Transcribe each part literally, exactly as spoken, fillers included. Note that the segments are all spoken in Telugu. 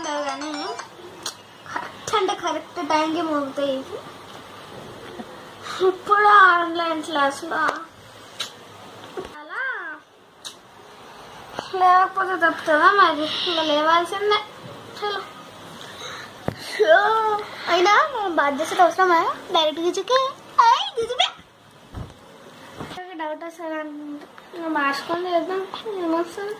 ఉండదు కానీ కరెక్ట్ అంటే కరెక్ట్ టైంకి మోగుతాయి. ఇప్పుడు ఆన్లైన్ క్లాస్లో అలా లేకపోతే తప్పుతుందా మరి, ఇంకా లేవాల్సిందే. చలో అయినా బాధ్యత అవసరమా? డైరెక్ట్ గిజుకే గిజుకే డౌట్ వస్తుంది అనుకుంటా, మార్చుకొని చేద్దాం. ఏమొస్తుంది?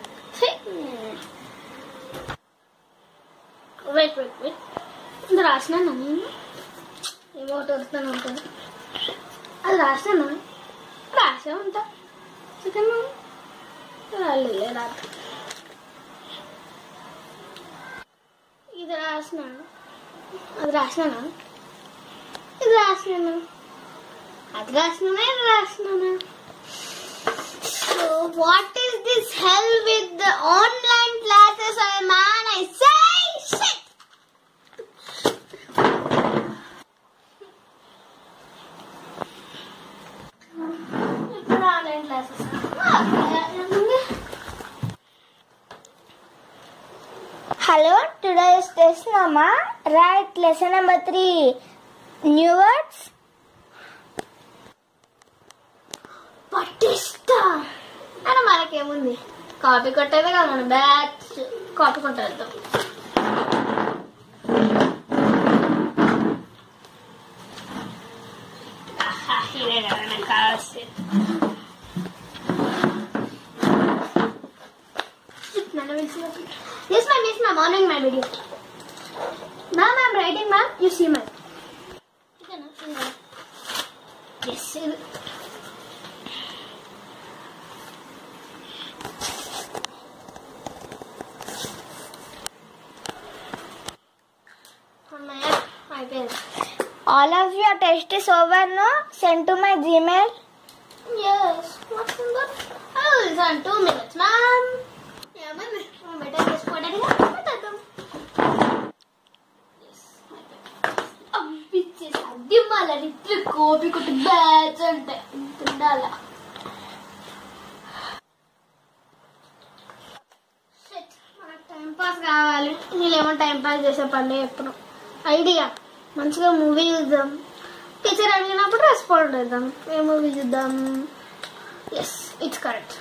వెయిట్ వెయిట్ వెయిట్ ఇది రాసినా నేను ఏమోటి వస్తాను ఉంటుంది. అది రాసినా రాసే ఉంటా. చికెన్ రాలే రాత్రి ఇది రాసినా, అది రాసినా, ఇది రాసినా, అది రాసినా, ఇది రాసినా. So what is this hell with the online classes? I man, I say shit. ఇప్పుడు online classes. Hello, today's test Nama. Write lesson number three. New words. పట్టిస్తా అని మనకేముంది, కాపీ కొట్టేదే కదా మన బ్యాచ్. కాపీ కొట్టేద్దాం. ఇదే కదా నాకు కావాల్సింది. Yes ma'am, yes ma'am, morning my video. Ma'am, I'm writing ma'am, you see ma'am. Yes. All of your test is over now. Send to my Gmail. Yes. What's in that? I will send two minutes, ma'am. Yeah, ma'am. I'm better just put it here. Put it down. Yes. Oh, which is a dimala little copy cut batch and tundala. Shit. మన టైం పాస్ కావాలి. నీళ్ళేమో టైం పాస్ చేసే పని ఎప్పుడు ఐడియా. మంచిగా మూవీ చూద్దాం. టీచర్ అడిగినప్పుడు రెస్పాండ్ చేద్దాం. ఏ మూవీ చూద్దాం? Yes, it's correct.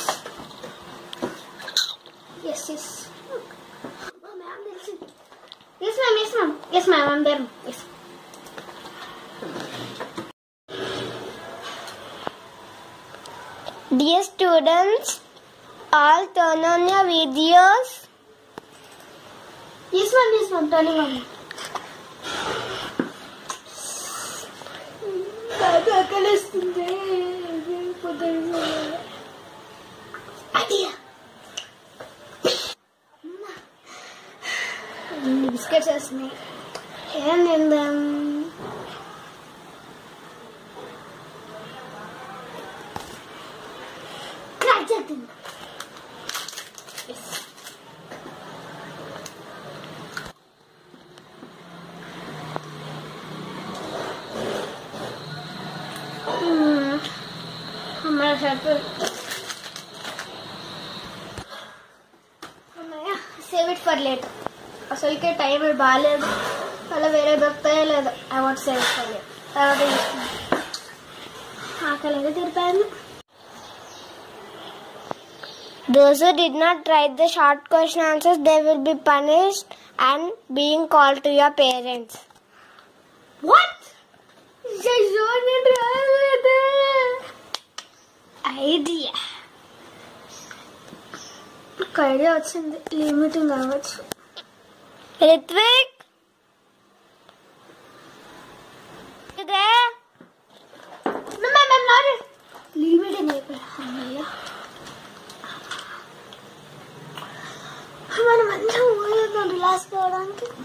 Yes yes ma'am తెలిసింది. Yes ma'am, yes ma'am, yes ma'am, I'm there. Yes. Dear students, all turn on your videos. Yes ma'am, yes ma'am, turning on. ఆకలిస్తుంది. బిస్కెట్స్ వేస్తున్నాయి. ఏం తిందాం? క్రాచర్ తిందాం. Save it for late. అసలుకే టైం బాగాలేదు, అలా వేరే దొరుకుతాయో లేదో. I want save it for late. తర్వాత ఆకలి అయితే తీరిపోయాను. Those who did not write the short question answers, they will be punished and being called to your parents. What? Idea ఒక ఐడియా వచ్చింది. లిమిటింగ్ అవ్వచ్చు. Ritvik, you there? No, ma'am, I'm not. Limiting అయిపోయా. అమ్మయ్యా, మనం మంచిగా పోయేద్దాం రిలాక్స్ కావడానికి.